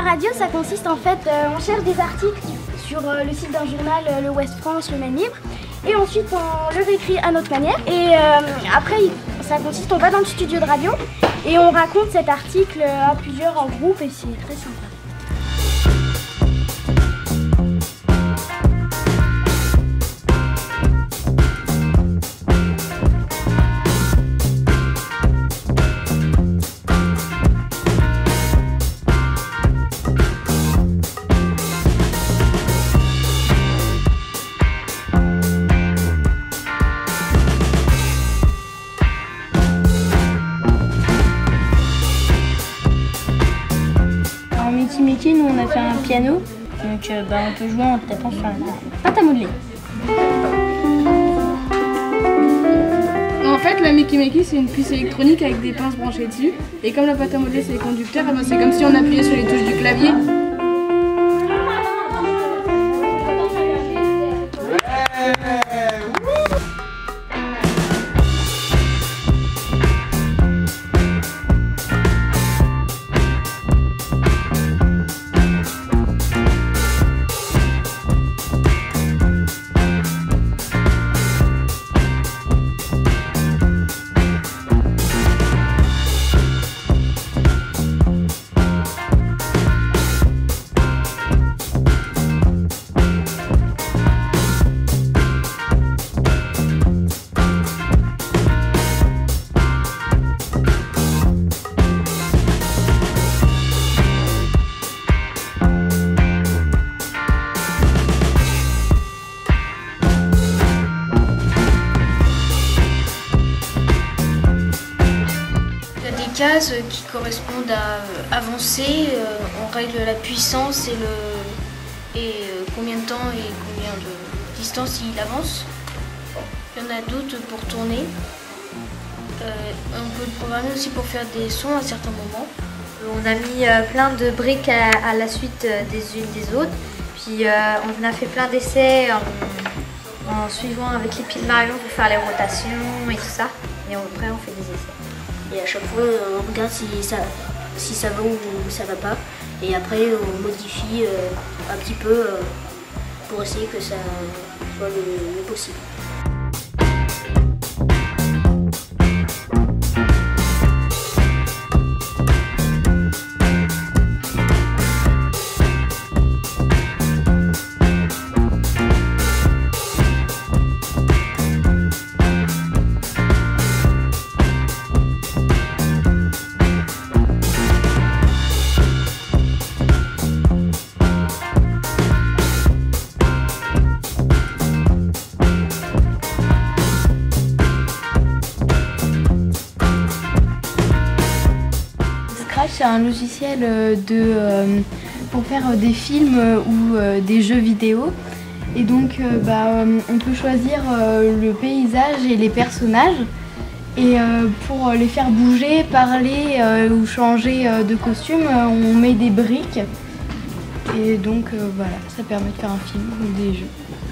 radio, ça consiste en fait, on cherche des articles sur le site d'un journal, le Ouest France, le Maine Libre, et ensuite on le réécrit à notre manière. Et après, ça consiste, on va dans le studio de radio et on raconte cet article à plusieurs en groupe et c'est très sympa. Mickey, nous on a fait un piano, donc on peut jouer en tapant sur la pâte à modeler. En fait, la Mickey c'est une puce électronique avec des pinces branchées dessus, et comme la pâte à modeler c'est les conducteurs, c'est comme si on appuyait sur les touches du clavier. Cases qui correspondent à avancer, on règle la puissance et combien de temps et combien de distance il avance. Il y en a d'autres pour tourner. On peut le programmer aussi pour faire des sons à certains moments. On a mis plein de briques à la suite des unes des autres. Puis on a fait plein d'essais en suivant avec les pieds de Marion pour faire les rotations et tout ça. Et après on fait des essais. Et à chaque fois, on regarde si ça va ou ça va pas. Et après, on modifie un petit peu pour essayer que ça soit le mieux possible. C'est un logiciel pour faire des films ou des jeux vidéo. Et donc on peut choisir le paysage et les personnages. Et pour les faire bouger, parler ou changer de costume, on met des briques. Et donc voilà, ça permet de faire un film ou des jeux.